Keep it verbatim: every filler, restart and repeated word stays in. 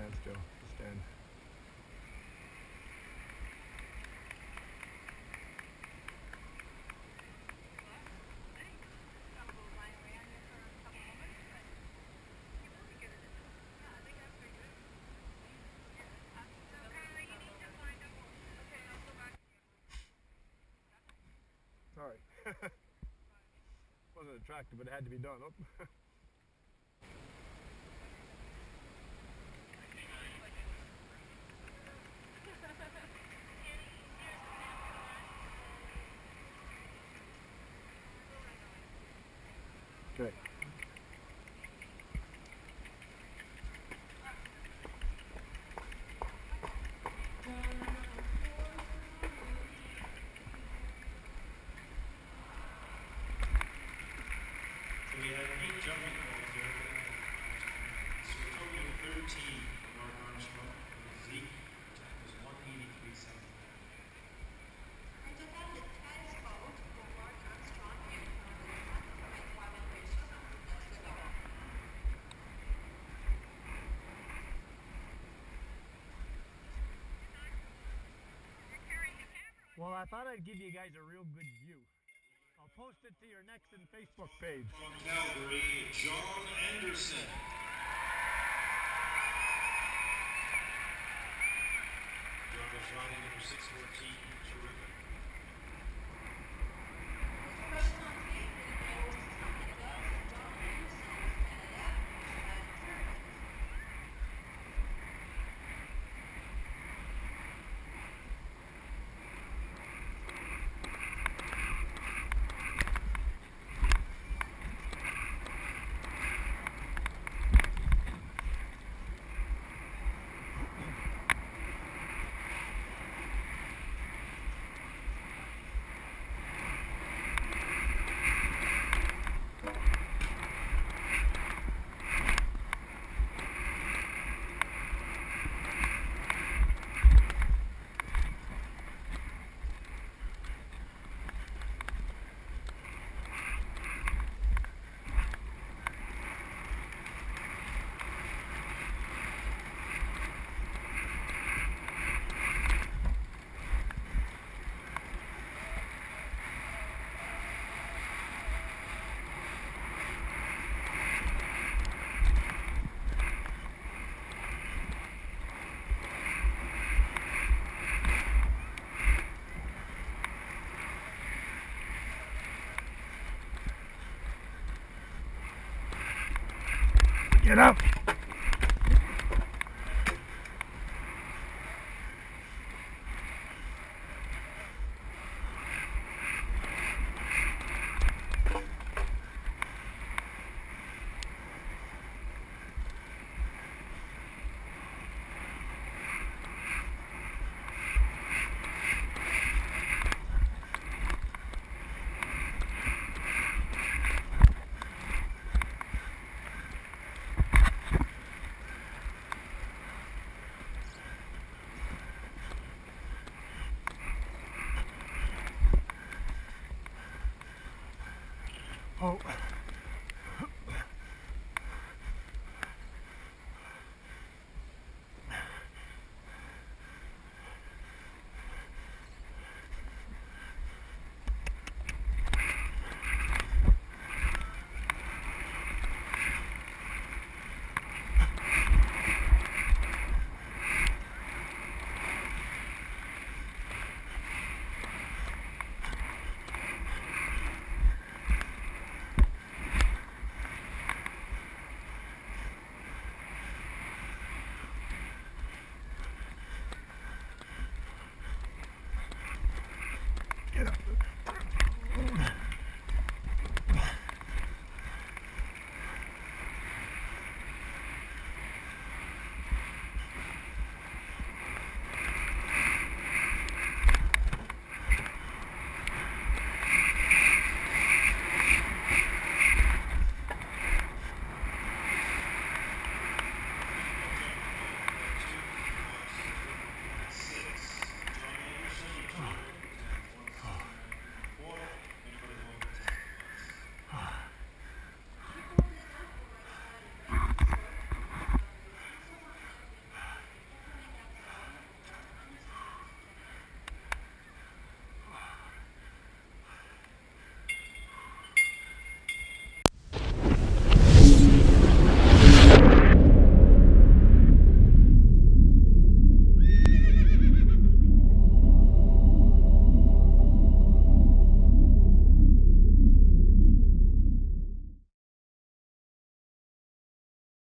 stand still. Stand. Sorry. Wasn't attractive, but it had to be done. Oh. Okay. So we had eight jumping balls there. So a total of thirteen for Mark Armstrong. For Zeke, time was one eighty-three seventy-nine. And to have the test vote for Mark Armstrong and for the ratio of the dog. Well, I thought I'd give you guys a real good view. I'll post it to your Nexen Facebook page. From Calgary, John Anderson. Driver flying number six fourteen, terrific. Get up!